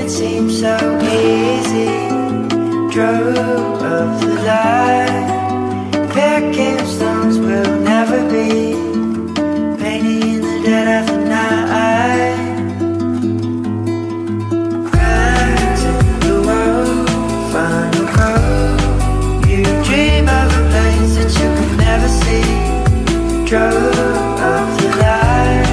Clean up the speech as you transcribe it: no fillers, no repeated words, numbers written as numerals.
it seems so easy. Drove up the line, picking stones will never be, painting in the dead of the night. Cracks in the world, final call. You dream of a place that you can never see. Drove up the line.